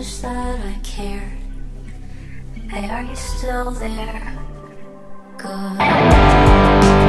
much that I cared. Hey, are you still there? Good.